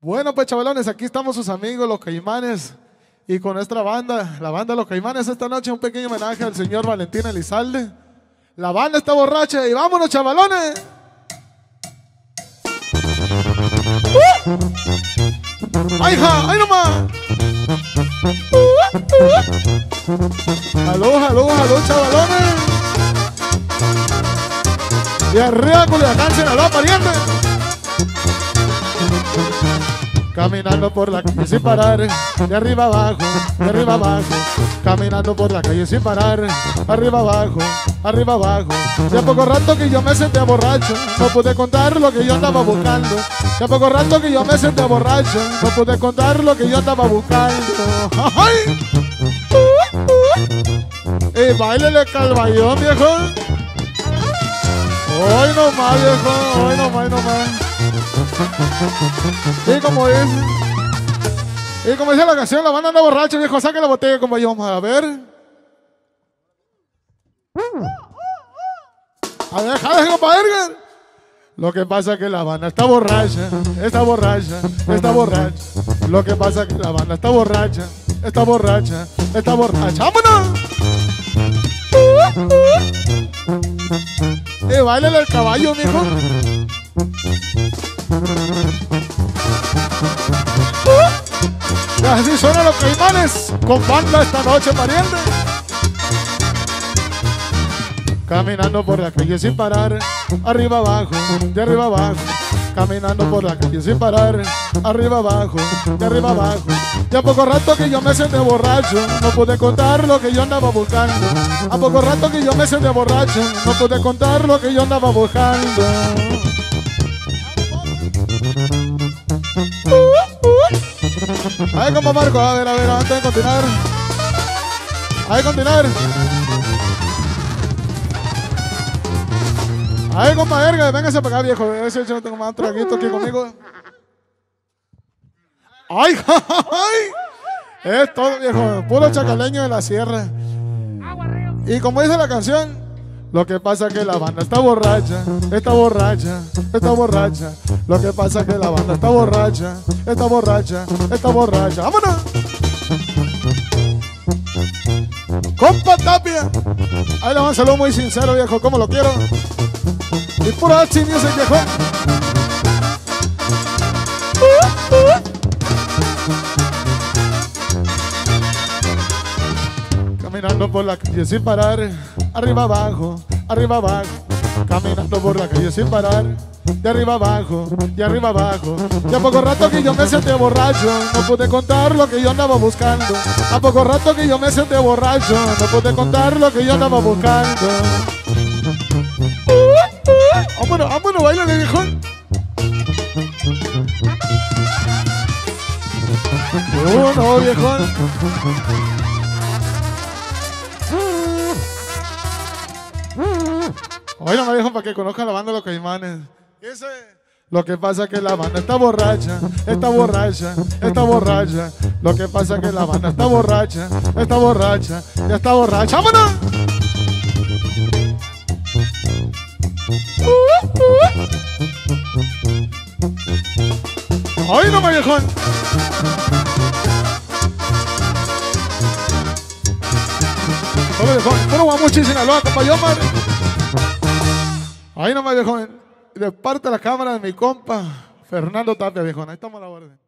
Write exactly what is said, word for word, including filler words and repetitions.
Bueno, pues chavalones, aquí estamos sus amigos, los Caimanes, y con nuestra banda, la banda Los Caimanes, esta noche un pequeño homenaje al señor Valentín Elizalde. La banda está borracha y vámonos, chavalones. ¡Uh! ¡Ay, ja! ¡Ay, nomás! ¡Uh! ¡Uh! ¡Aló, aló, aló, chavalones! Y arriba Culiacán, Sinaloa, pariente. Caminando por la calle sin parar, de arriba abajo, de arriba abajo. Caminando por la calle sin parar, arriba abajo, arriba abajo. Ya poco rato que yo me sentía borracho, no pude contar lo que yo andaba buscando. Ya poco rato que yo me sentía borracho, no pude contar lo que yo andaba buscando. ¡Ay! Uh, uh. Y bailele calvallón, viejo. Hoy no más, viejo, hoy no más, no más. Y como dice, y como dice la canción, la banda anda borracha, viejo, saque la botella, como yo, vamos a ver. A ver, jale, compa Edgar. Lo que pasa es que la banda está borracha, está borracha, está borracha. Lo que pasa es que la banda está borracha, está borracha, está borracha. ¡Vámonos! Y bailale el caballo, mijo. Y así suenan Los Caimanes con banda esta noche, pariente. Caminando por la calle sin parar, arriba abajo, de arriba abajo. Caminando por la calle sin parar, arriba abajo, de arriba abajo. Ya poco rato que yo me senté borracho, no pude contar lo que yo andaba buscando. A poco rato que yo me senté borracho, no pude contar lo que yo andaba buscando. Uh, uh. Ahí, compa Marco, a ver, a ver, antes de continuar. Ahí, continuar. Ahí, compa Erga, véngase para acá, viejo. A ver si yo tengo más un traguito aquí conmigo. ¡Ay, ay! Es todo, viejo. Puro chacaleño de la sierra. Y como dice la canción, lo que pasa es que la banda está borracha, está borracha, está borracha. Lo que pasa es que la banda está borracha, está borracha, está borracha. ¡Vámonos! Compa Tapia. Ahí le va un saludo muy sincero, viejo, como lo quiero. Y puro H Music, viejo. Uh, uh. Caminando por la calle sin parar, arriba abajo, arriba abajo. Caminando por la calle sin parar, de arriba abajo, de arriba abajo. Ya poco rato que yo me senté borracho, no pude contar lo que yo andaba buscando. A poco rato que yo me senté borracho, no pude contar lo que yo andaba buscando. Vámonos, vámonos, bailale, viejo. Oh, no, viejo. Oigan, viejo, para que conozcan la banda Los Caimanes. Ese, lo que pasa es que la banda está borracha, está borracha, está borracha. Lo que pasa es que la banda está borracha, está borracha, ya está borracha. ¡Vámonos! Uh, uh. ¡Ay, no, viejón! Hola, viejón. Pero vamos muchísimo, Sinaloa, compañero, madre. Ahí nomás, viejón, de parte de la cámara de mi compa Fernando Tapia, viejón. Ahí estamos a la orden.